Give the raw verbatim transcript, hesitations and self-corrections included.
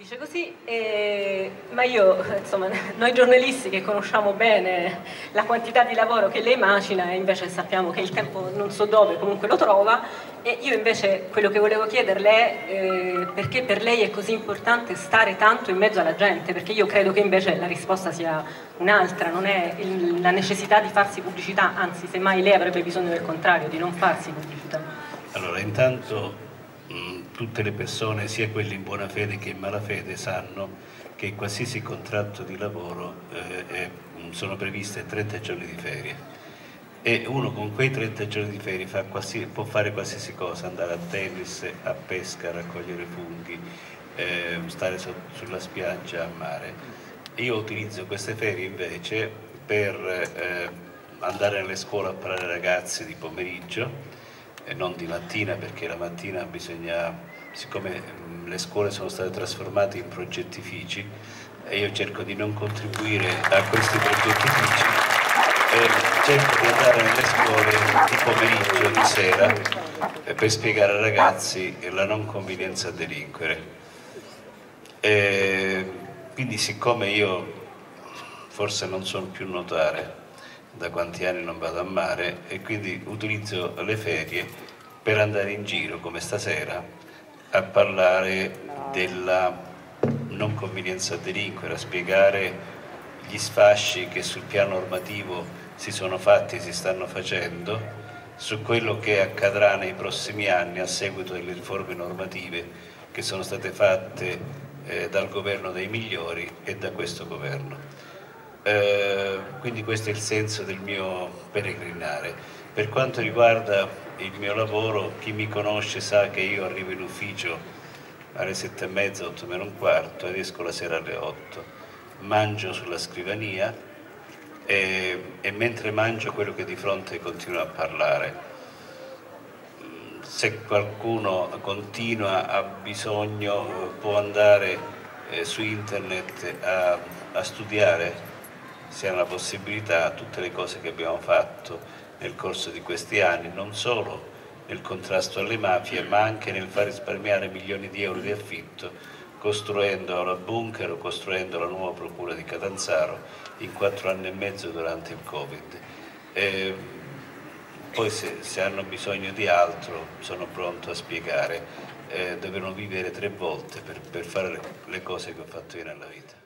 Dice così, eh, ma io, insomma, noi giornalisti che conosciamo bene la quantità di lavoro che lei macina e invece sappiamo che il tempo non so dove comunque lo trova, e io invece quello che volevo chiederle è eh, perché per lei è così importante stare tanto in mezzo alla gente, perché io credo che invece la risposta sia un'altra, non è il, la necessità di farsi pubblicità, anzi semmai lei avrebbe bisogno del contrario, di non farsi pubblicità. Allora, intanto tutte le persone, sia quelle in buona fede che in malafede, sanno che qualsiasi contratto di lavoro eh, è, sono previste trenta giorni di ferie e uno con quei trenta giorni di ferie fa qualsiasi, può fare qualsiasi cosa, andare a tennis, a pesca, raccogliere funghi, eh, stare so, sulla spiaggia, a mare. Io utilizzo queste ferie invece per eh, andare nelle scuole a parlare ai ragazzi di pomeriggio e non di mattina, perché la mattina bisogna, siccome le scuole sono state trasformate in progettifici e io cerco di non contribuire a questi progettifici, eh, cerco di andare nelle scuole di pomeriggio, di sera, eh, per spiegare ai ragazzi la non convenienza a delinquere. E quindi, siccome io forse non sono più nuotare, da quanti anni non vado a mare, e quindi utilizzo le ferie per andare in giro come stasera a parlare della non convenienza a delinquere, a spiegare gli sfasci che sul piano normativo si sono fatti e si stanno facendo, su quello che accadrà nei prossimi anni a seguito delle riforme normative che sono state fatte eh, dal governo dei migliori e da questo governo. Eh, quindi questo è il senso del mio peregrinare. Per quanto riguarda il mio lavoro, chi mi conosce sa che io arrivo in ufficio alle sette e mezza, otto meno un quarto, ed esco la sera alle otto, mangio sulla scrivania e, e mentre mangio quello che di fronte continua a parlare. Se qualcuno continua, ha bisogno, può andare eh, su internet a, a studiare, se ha la possibilità, tutte le cose che abbiamo fatto nel corso di questi anni, non solo nel contrasto alle mafie, ma anche nel far risparmiare milioni di euro di affitto, costruendo la bunker o costruendo la nuova procura di Catanzaro in quattro anni e mezzo durante il Covid. E poi se, se hanno bisogno di altro sono pronto a spiegare, eh, devono vivere tre volte per, per fare le, le cose che ho fatto io nella vita.